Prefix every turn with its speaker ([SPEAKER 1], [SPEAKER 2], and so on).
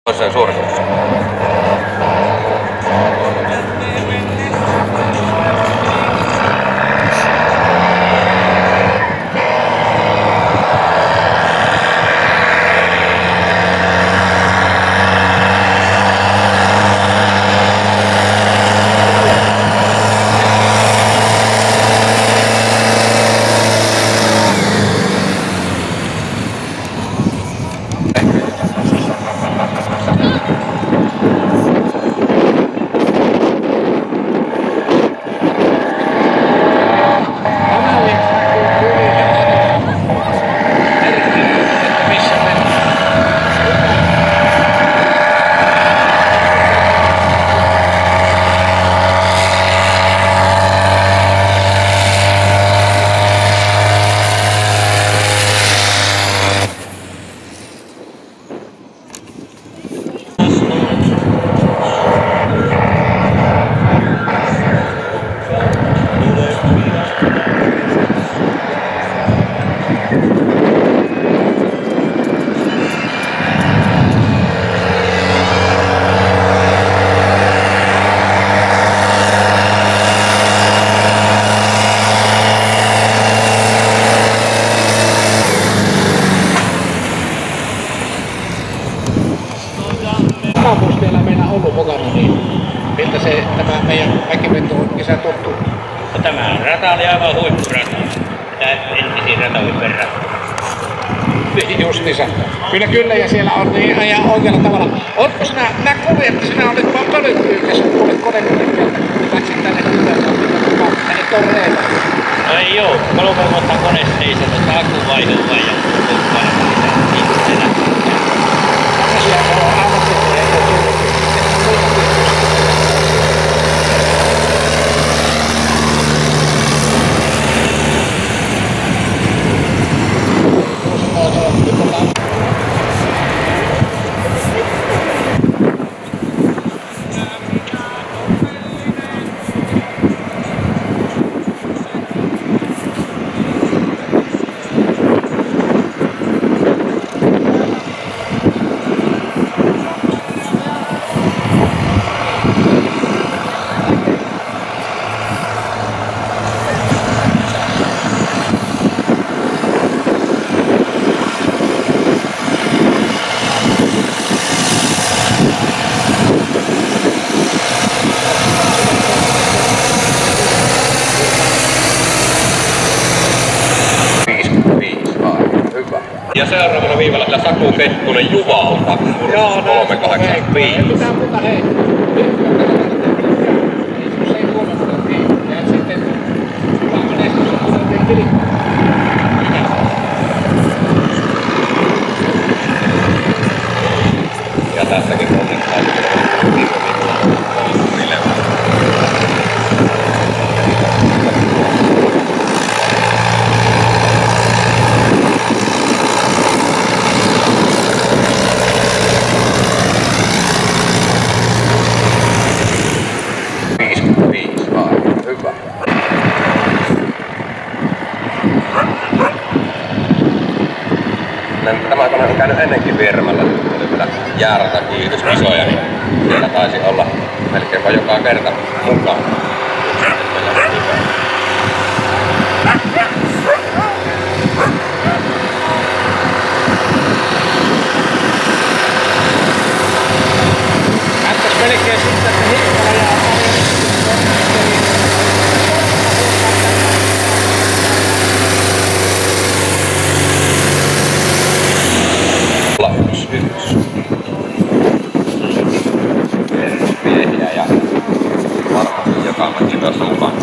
[SPEAKER 1] Toiseen suoritus.
[SPEAKER 2] Vielä meillä on ollut mukana, niin miltä se tämä meidän väkiveto on kesä tuttu?
[SPEAKER 3] No, tämä rata oli aivan huippurata. Tämä entisiin ratoihin verrattuna.
[SPEAKER 2] Justiinsa. Kyllä, ja siellä on niin ihan oikealla tavalla. Oletko sinä, mä kuulin, että sinä olit vaan pölyttyykässä, kun olit konekonekkieltä, kun läksit tänne ylös, tänne torreille.
[SPEAKER 3] No ei oo, 3 vuotta koneessa ei se, mutta akku vaihduu vain ja ihmisenä.
[SPEAKER 2] Siellä on aivan
[SPEAKER 1] Ja seuraavana viivalla tää Saku Kettunen Juvalta.
[SPEAKER 2] Joo,
[SPEAKER 1] 385.
[SPEAKER 2] Mitä muuta hei? Jos ei huomata, niin ja sitten vaan menestyksessä on tilikko.
[SPEAKER 1] Ja tässäkin onnittaa. Tämä kone on käynyt ennenkin Virmalla, kun oli vielä jääratakiihdyskisoja, niin siellä taisi olla melkeinpä joka kerta mukana.
[SPEAKER 2] Näyttäis melkein siltä, että Hilkkala ja
[SPEAKER 1] Miehiä ja varmasti joka mäkin myös mukana.